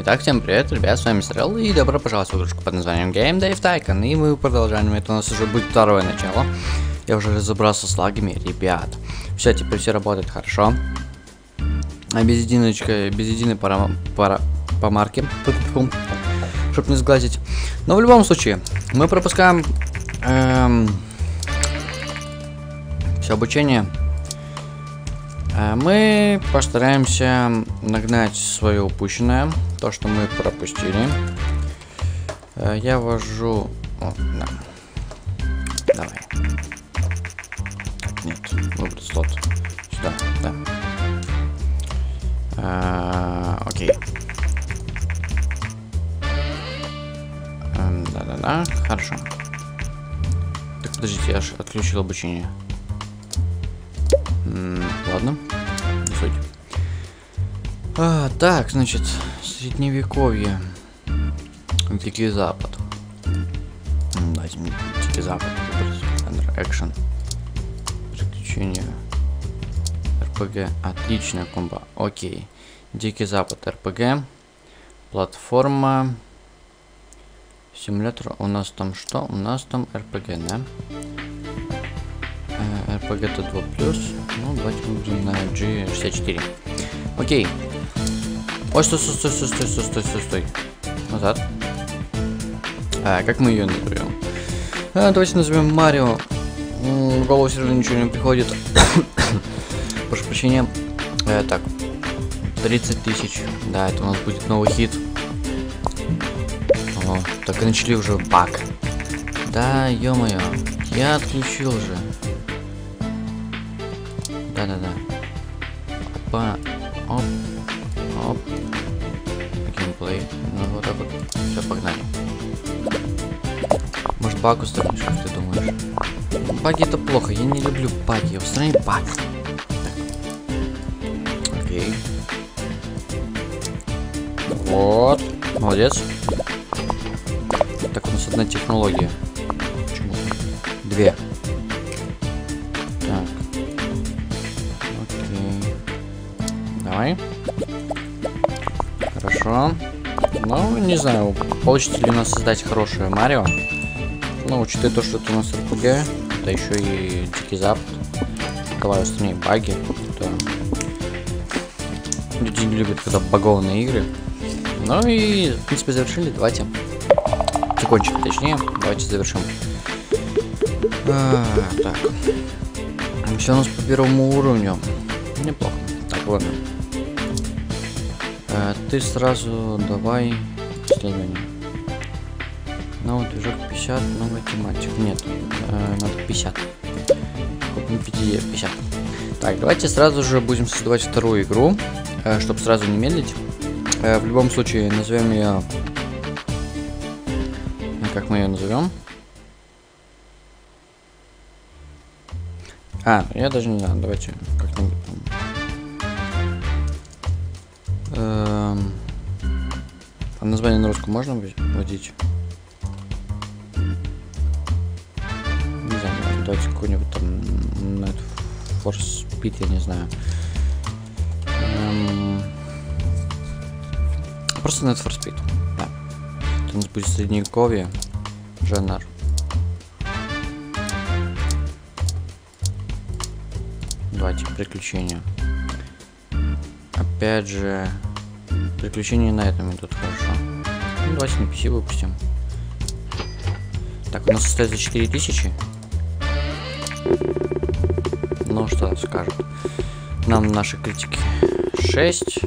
Итак, всем привет, ребят, с вами Стрел, и добро пожаловать в игрушку под названием Game Dave Tycoon. И мы продолжаем, это у нас уже будет второе начало. Я уже разобрался с лагами, ребят. Все, теперь все работает хорошо. А без единой помарки, чтобы не сглазить. Но в любом случае, мы пропускаем все обучение. Мы постараемся нагнать свое упущенное, то, что мы пропустили. Я ввожу... О, да. Давай. Так, нет, выбрать слот. Сюда, да. Окей. Да-да-да, хорошо. Так, подождите, я аж отключил обучение. Ладно, не суть. Так, значит, средневековье. Дикий Запад. Давайте мне Дикий Запад. Экшен. Приключения. РПГ. Отличная комбо. Окей. Дикий Запад. РПГ. Платформа. Симулятор. У нас там что? У нас там РПГ, да? РПГ это 2+. Ну, давайте выберем на G64. Окей. Ой, стой. Назад. Как мы ее назовем? Давайте назовем Марио. В голову все равно ничего не приходит. Прошу прощения. Так. 30 тысяч. Да, это у нас будет новый хит. О, так и начали уже баг. Да, ё-моё. Я отключил же. Да-да-да. Опа. Оп. Оп. Геймплей. Ну вот так вот. Все, погнали. Может баг устранишь, как ты думаешь? Баги это плохо. Я не люблю баги. Устрани баг. Так. Окей. Вот. Молодец. Так, у нас одна технология. Почему? Две. Давай. Хорошо. Ну, не знаю, получится ли у нас создать хорошее Марио. Ну, учитывая то, что это у нас РПГ, это еще и Дикий Запад. Давай установим баги. Люди не любят, когда багованные игры. Ну и, в принципе, завершили. Давайте. Закончили, точнее. Давайте завершим. Так. Все у нас по первому уровню. Неплохо. Так, ладно. Ты сразу давай исследование. Новый движок 50, новая тематика. Нет, надо 50. Купим 50. Так, давайте сразу же будем создавать вторую игру, чтобы сразу не медлить. В любом случае, назовем ее... Как мы ее назовем? Я даже не знаю, давайте как-нибудь там... А название на русском можно вводить? Не знаю, давайте какой-нибудь там Need for Speed, я не знаю. Просто Need for Speed. Да. Это у нас будет средневековье. Жанр. Давайте приключения. Опять же, приключения на этом идут хорошо. Ну, давайте на PC выпустим. Так, у нас остается 4000. Ну, что скажут нам наши критики? 6.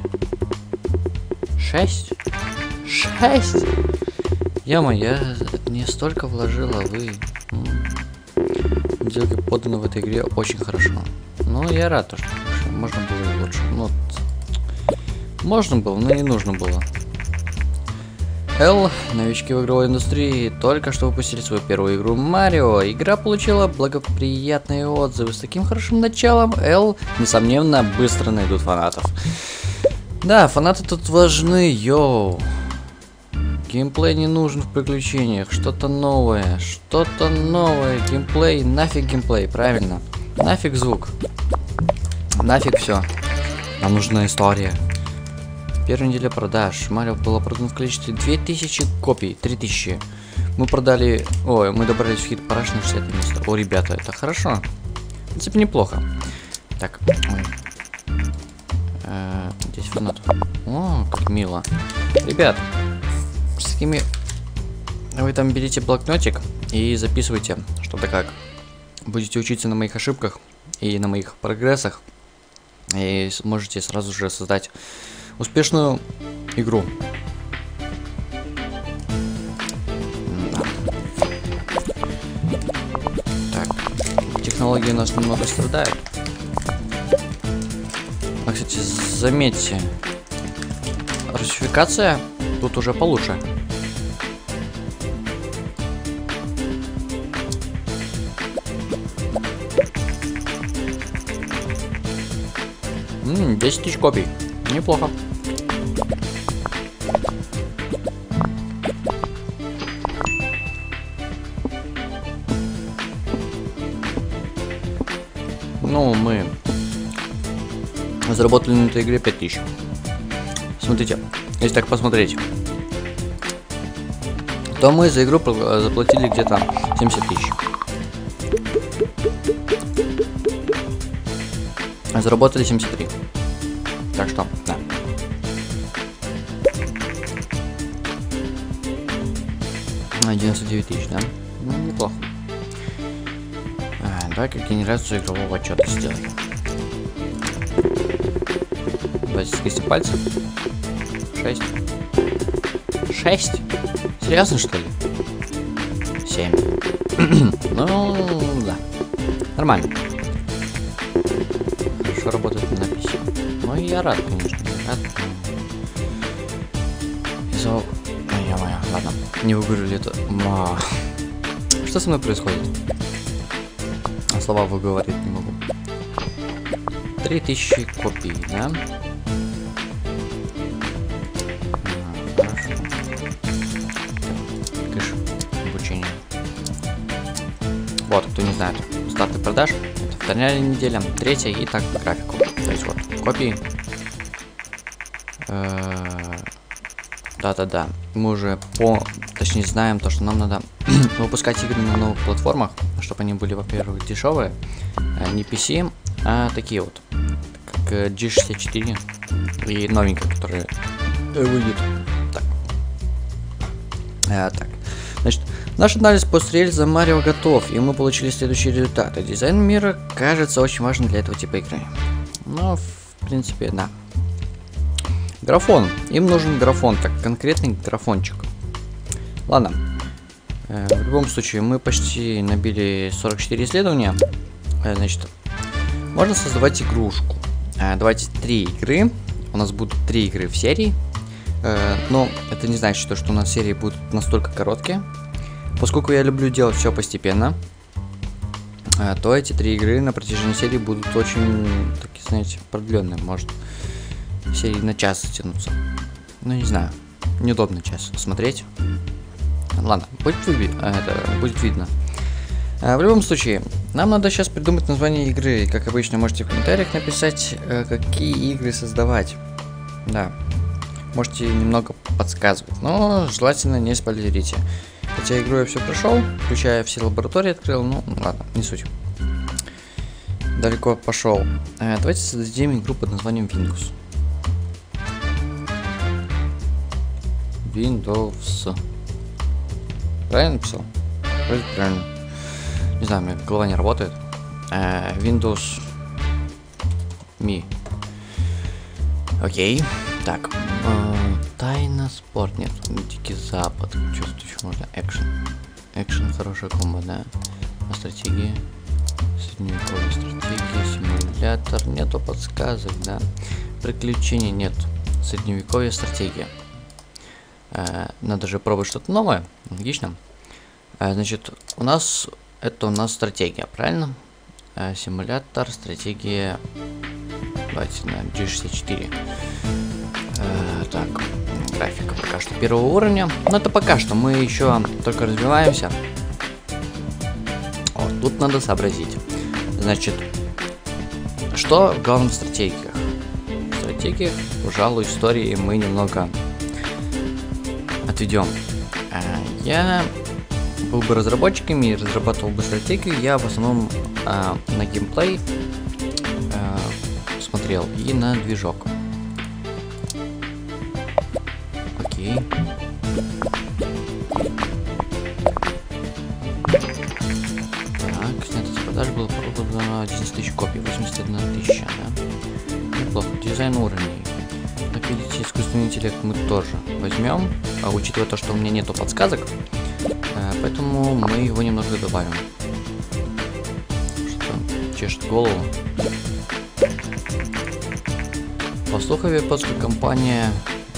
6? 6? Ё-моё, я не столько вложил, а вы... Сделки поданы в этой игре очень хорошо. Ну, я рад, что можно было и лучше. Ну, можно было, но не нужно было. Новички в игровой индустрии только что выпустили свою первую игру Марио. Игра получила благоприятные отзывы. С таким хорошим началом несомненно, быстро найдут фанатов. Да, фанаты тут важны, йоу. Геймплей не нужен в приключениях. Что-то новое. Что-то новое. Геймплей. Нафиг геймплей, правильно. Нафиг звук. Нафиг все. Нам нужна история. Первая неделя продаж. Марио было продано в количестве 2000 копий. 3000. Мы продали... Ой, мы добрались в хит-параш на 60 место. О, ребята, это хорошо. В принципе, неплохо. Так. Здесь фанат. О, как мило. Ребят, с такими... Вы там берите блокнотик и записывайте, что-то как. Будете учиться на моих ошибках и на моих прогрессах. И сможете сразу же создать успешную игру. Так. Технологии у нас немного страдают. А, кстати, заметьте. Русификация тут уже получше. 10 тысяч копий. Неплохо. Ну, мы заработали на этой игре 5000. Смотрите, если так посмотреть, то мы за игру заплатили где-то 70 тысяч. А заработали 73. Так что, да. На 99 тысяч, да? Ну, неплохо. Давай-ка генерацию игрового отчета сделаем. Давайте скрестим пальцы. 6. 6? Серьезно, что ли? 7. Ну, да. Нормально. Хорошо работает надпись. Ну, я рад, конечно. Рад. Ё-моё, ладно. Не выговорили это. Что со мной происходит? А слова выговорить не могу. 3000 копий, да? Хорошо. Кэш. Обучение. Вот, кто не знает. Старты продаж. Это вторая неделя, третья и так по графику. То есть вот, копии. Да-да-да. Мы уже точнее знаем то, что нам надо выпускать игры на новых платформах, чтобы они были, во-первых, дешевые, не PC, а такие вот, как G64 и новенькие, которые выйдет. Так. Значит, наш анализ пост-релиза Марио готов, и мы получили следующие результаты. Дизайн мира кажется очень важным для этого типа игры. Ну, в принципе, да. Графон. Им нужен графон, так, конкретный графончик. Ладно. В любом случае, мы почти набили 44 исследования. Значит, можно создавать игрушку. Давайте 3 игры. У нас будут 3 игры в серии. Но это не значит, что у нас серии будут настолько короткие. Поскольку я люблю делать все постепенно, то эти 3 игры на протяжении серии будут очень, такие, знаете, продленные. Может, серии на час затянутся. Ну, не знаю. Неудобно час смотреть. Ладно, будет видно. В любом случае, нам надо сейчас придумать название игры. Как обычно, можете в комментариях написать, какие игры создавать. Да. Можете немного подсказывать, но желательно не спойлерите. Хотя игру я все прошел, включая все лаборатории открыл, ну ладно, не суть. Далеко пошел. Давайте создадим игру под названием Windows. Windows. Правильно написал? Вроде правильно. Не знаю, у меня голова не работает. Windows Me. Окей. Так. Тайна спорт. Нет. Дикий Запад. Что тут еще можно? Экшен. Экшен, хорошая комбо, да. А стратегия. Средневековая стратегия. Симулятор. Нету подсказок, да. Приключений нет. Средневековая стратегия. Надо же пробовать что-то новое. Логично. Значит, у нас стратегия, правильно? Симулятор, стратегия. Давайте на G64. Так, графика пока что первого уровня. Но это пока что, мы еще только развиваемся. Вот, тут надо сообразить. Значит, что в главных стратегиях? стратегиях, пожалуй, истории мы немного отведем. Я был бы разработчиком и разрабатывал бы стратегию, я в основном на геймплей смотрел и на движок. Окей. Так, снято с продаж было продано 11 тысяч копий, 81 тысяча, да? Неплохо. Дизайн уровней. Как видите, искусственный интеллект мы тоже возьмем, учитывая то, что у меня нету подсказок, поэтому мы его немного добавим. Что-то чешет голову. По слухам, японская компания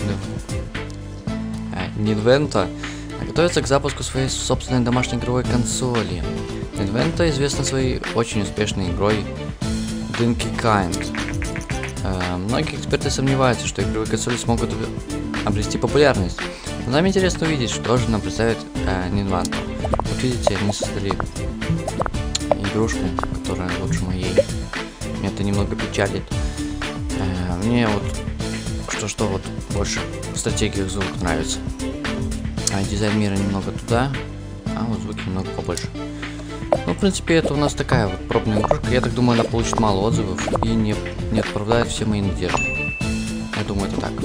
Nintendo готовится к запуску своей собственной домашней игровой консоли. Nintendo известна своей очень успешной игрой Donkey Kong. Многие эксперты сомневаются, что игровые консоли смогут обрести популярность. Но нам интересно увидеть, что же нам представит Nintendo. Вот видите, они создали игрушку, которая лучше моей. Меня это немного печалит. Мне вот что вот больше в стратегиях звук нравится. Дизайн мира немного туда, а вот звуки немного побольше. Ну, в принципе, это у нас такая вот пробная игрушка. Я так думаю, она получит мало отзывов и не оправдает все мои надежды. Я думаю, это так.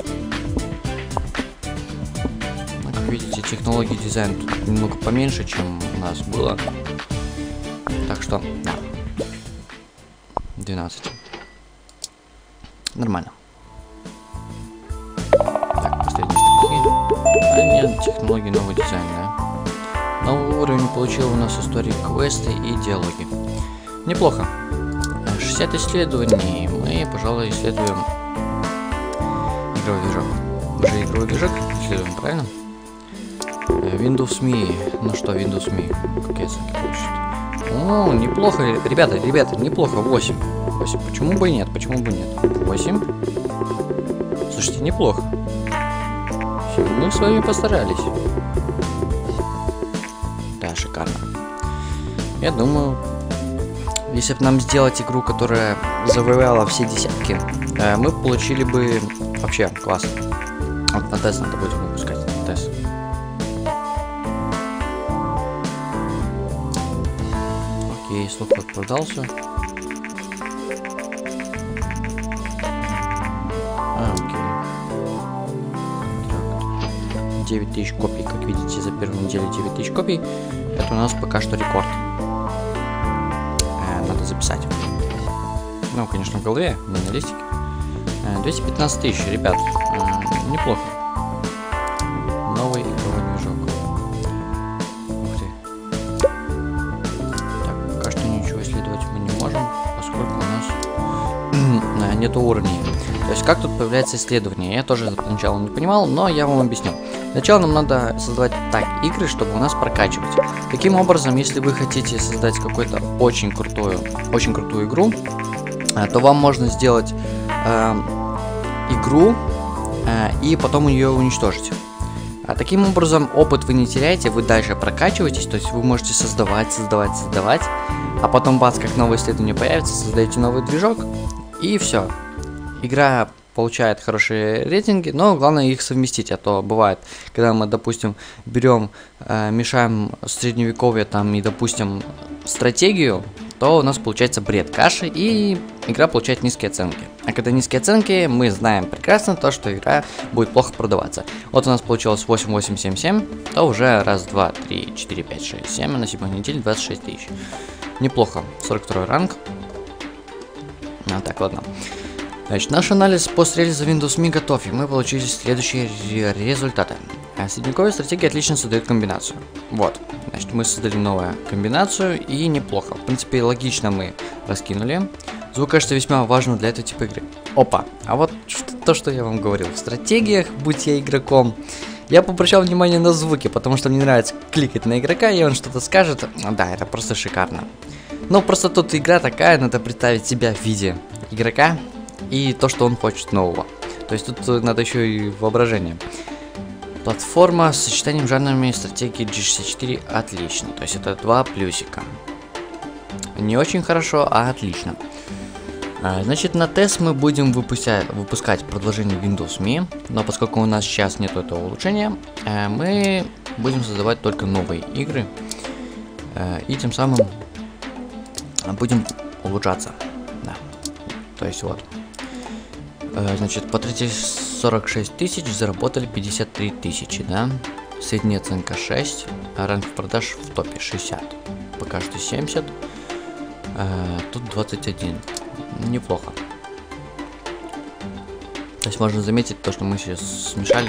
Ну, как видите, технологии дизайна тут немного поменьше, чем у нас было. Так что, да. 12. Нормально. Так, последние штуки. Нет, технологии, новый дизайн, да? Новый уровень получил у нас истории, квесты и диалоги. Неплохо. 60 исследований. Мы, пожалуй, исследуем игровой движок. Мы же игровой движок исследуем, правильно? Windows Me. Ну что, Windows Me? Какие оценки получит? О, неплохо, ребята, неплохо. 8. Почему бы и нет? 8. Слушайте, неплохо. Мы с вами постарались. Да, шикарно. Я думаю, если бы нам сделать игру, которая завоевала все десятки, мы получили бы вообще класс. Вот на тест надо будет выпускать. Тест. Окей, слух продался. Окей. 9000 копий, как видите, за первую неделю 9000 копий. Это у нас пока что рекорд. Надо записать. Ну, конечно, в голове, не на листике. 215 тысяч, ребят. Неплохо. Новый игровой движок. Ух ты. Так, пока что ничего исследовать мы не можем, поскольку у нас нету уровней. То есть, как тут появляется исследование? Я тоже поначалу не понимал, но я вам объясню. Сначала нам надо создавать так игры, чтобы у нас прокачивать. Таким образом, если вы хотите создать какую-то очень крутую игру, то вам можно сделать игру и потом ее уничтожить. Таким образом, опыт вы не теряете, вы дальше прокачиваетесь, то есть вы можете создавать, а потом бац, как новое исследование появится, создаете новый движок, и все. Игра получает хорошие рейтинги, но главное их совместить, а то бывает, когда мы, допустим, берем, мешаем средневековье там и, допустим, стратегию, то у нас получается бред каши, и игра получает низкие оценки. А когда низкие оценки, мы знаем прекрасно то, что игра будет плохо продаваться. Вот у нас получилось 8, 8, 7, 7, то уже раз, 2, 3, 4, 5, 6, 7, а на 7 неделе 26 тысяч. Неплохо, 42 ранг. Так, ладно. Значит, наш анализ после релиза Windows Me готов, и мы получили следующие результаты. Средневековая стратегия отлично создает комбинацию. Вот, значит, мы создали новую комбинацию, и неплохо. В принципе, логично мы раскинули. Звук, кажется, весьма важен для этого типа игры. Опа, а вот то, что я вам говорил. В стратегиях, будь я игроком, я обращал внимание на звуки, потому что мне нравится кликать на игрока, и он что-то скажет. Да, это просто шикарно. Но просто тут игра такая, надо представить себя в виде игрока и то, что он хочет нового. То есть тут надо еще и воображение. Платформа с сочетанием жанрами стратегии G64 отлично. То есть это 2 плюсика. Не очень хорошо, а отлично. Значит, на тест мы будем выпускать продолжение Windows Me, но поскольку у нас сейчас нет этого улучшения, мы будем создавать только новые игры, и тем самым будем улучшаться. Да. То есть вот. Значит, потратили 46 тысяч, заработали 53 тысячи, да? Средняя оценка 6, а ранг продаж в топе 60. Пока что 70, тут 21. Неплохо. То есть можно заметить то, что мы сейчас смешали.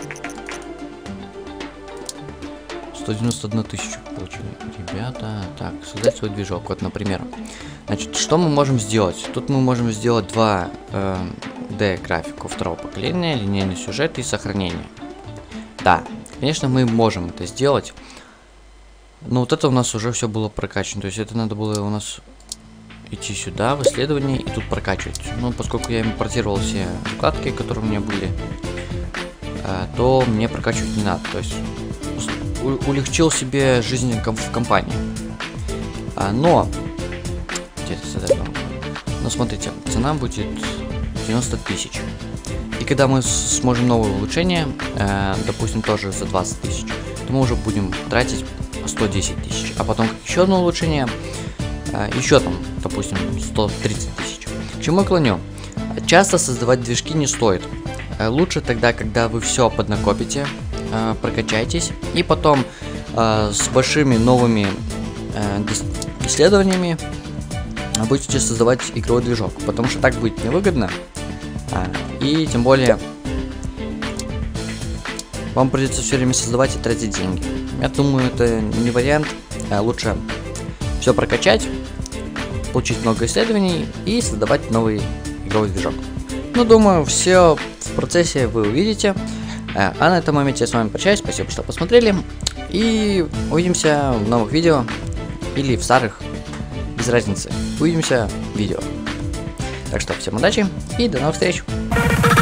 191 тысячу получили. Ребята, так, создать свой движок. Вот, например. Значит, что мы можем сделать? Тут мы можем сделать 2D графику второго поколения, линейный сюжет и сохранение. Да, конечно, мы можем это сделать. Но вот это у нас уже все было прокачано. То есть это надо было у нас идти сюда, в исследование, и тут прокачивать. Ну, поскольку я импортировал все вкладки, которые у меня были, то мне прокачивать не надо. То есть улегчил себе жизнь в компании. Но смотрите, цена будет 90 тысяч. И когда мы сможем новое улучшение, допустим, тоже за 20 тысяч, то мы уже будем тратить 110 тысяч. А потом еще одно улучшение, еще там, допустим, 130 тысяч. К чему я клоню? Часто создавать движки не стоит. Лучше тогда, когда вы все поднакопите, прокачайтесь, и потом с большими новыми исследованиями будете создавать игровой движок, потому что так будет невыгодно, и тем более вам придется все время создавать и тратить деньги. Я думаю, это не вариант. Лучше все прокачать, получить много исследований и создавать новый игровой движок. Ну, думаю, все в процессе вы увидите. А на этом моменте я с вами прощаюсь. Спасибо, что посмотрели. И увидимся в новых видео. Или в старых. Без разницы. Увидимся в видео. Так что всем удачи и до новых встреч.